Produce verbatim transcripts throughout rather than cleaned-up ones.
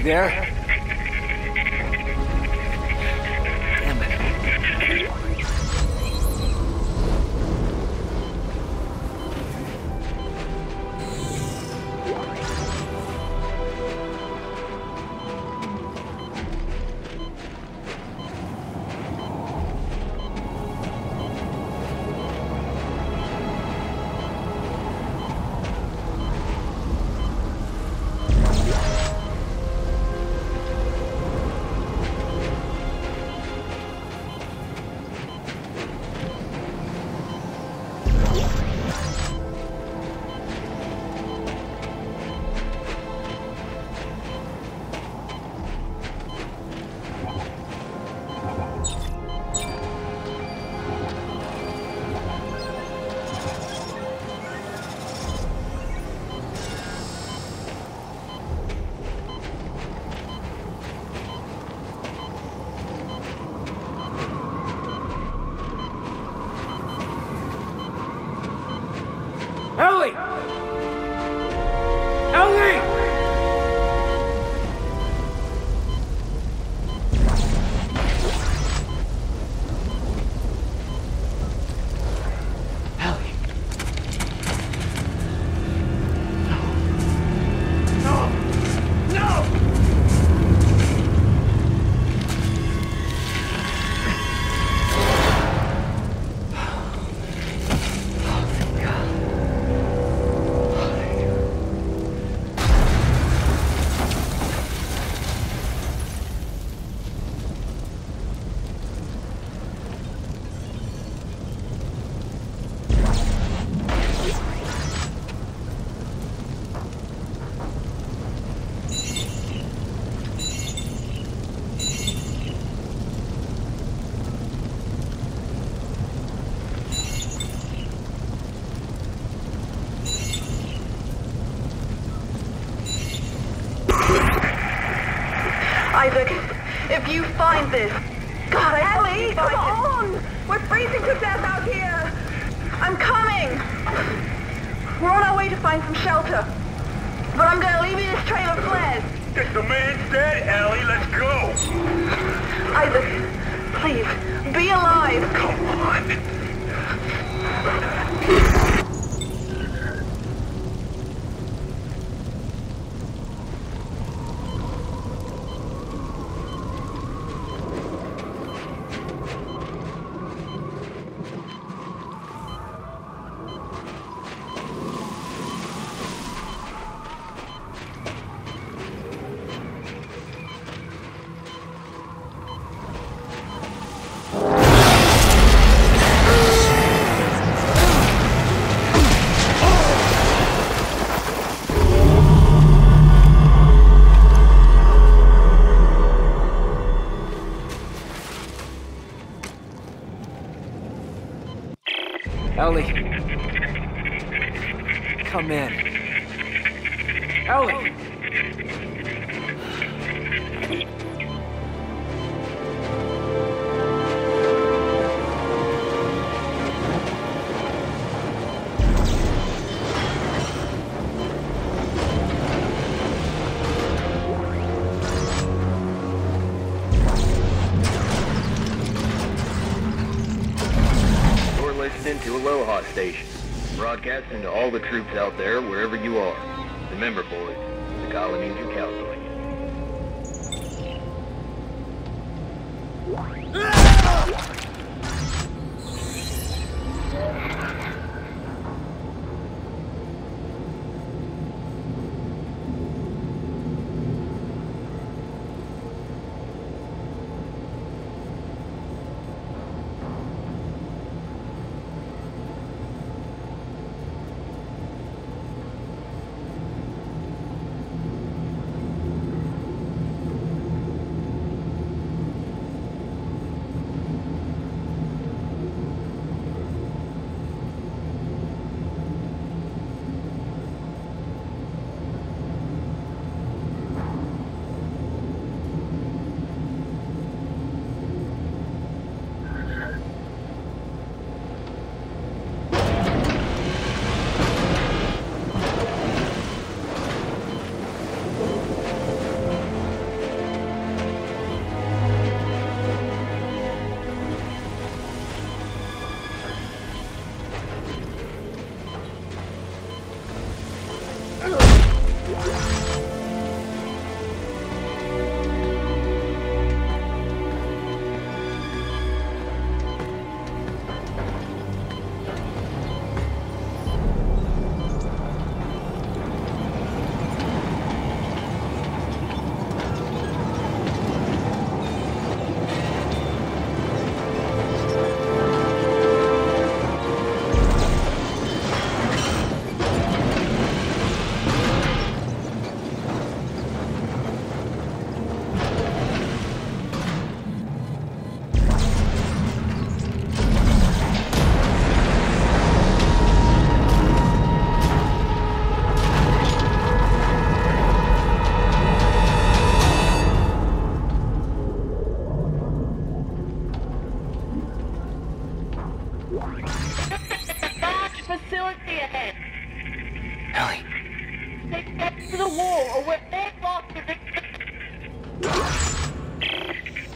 there? Damn it. Ellie! Ellie! Ellie! No! No! No! Isaac, if you find this... God, I hope you find come on! We're freezing to death out here! I'm coming! We're on our way to find some shelter. But I'm gonna leave you this trail of flares. If the man's dead, Ellie, let's go! Isaac, please, be alive! Come on! Ellie. Come in. Ellie! Listening to Aloha Station, broadcasting to all the troops out there wherever you are. Remember, boys, the colony needs your counseling.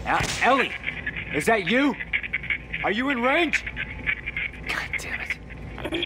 El- Ellie! Is that you? Are you in range? God damn it.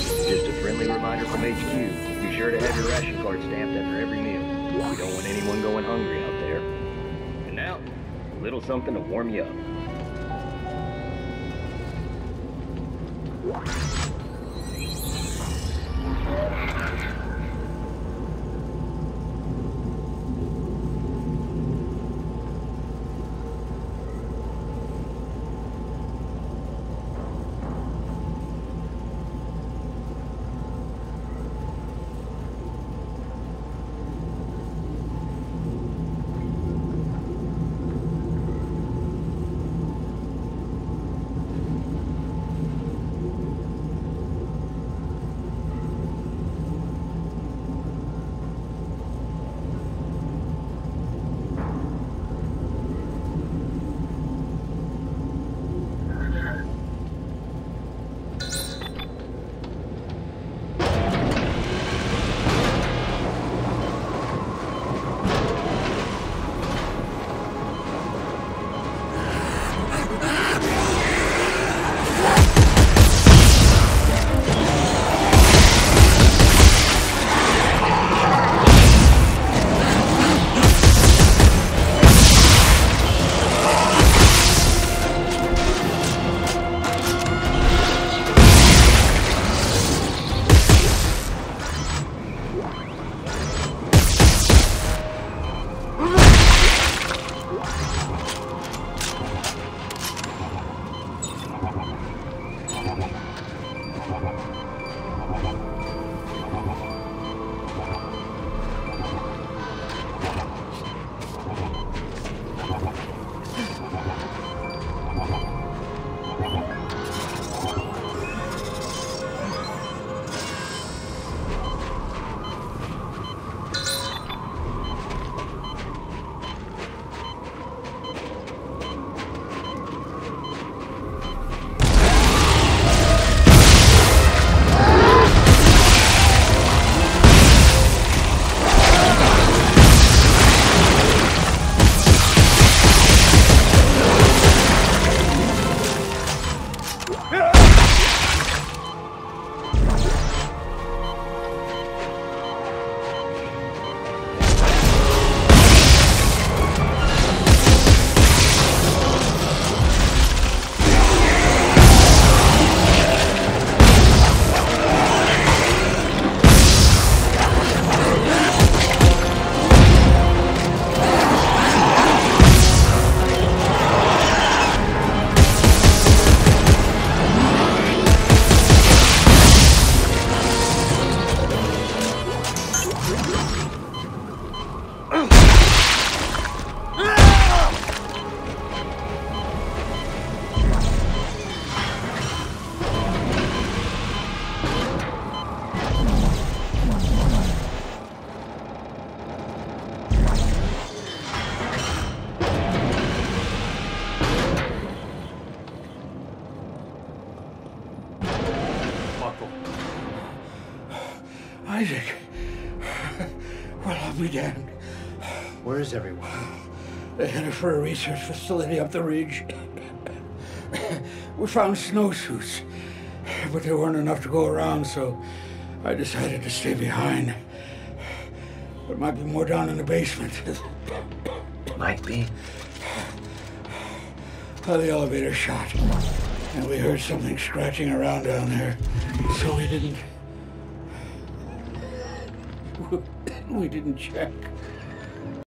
Just a friendly reminder from H Q. Be sure to have your ration card stamped after every meal. We don't want anyone going hungry out there. And now, a little something to warm you up. Isaac. Well, I'll be damned. Where is everyone? They headed for a research facility up the ridge. We found snowsuits, but there weren't enough to go around, so I decided to stay behind. There might be more down in the basement. Might be. Well, the elevator shot, and we heard something scratching around down there, so we didn't... We didn't check.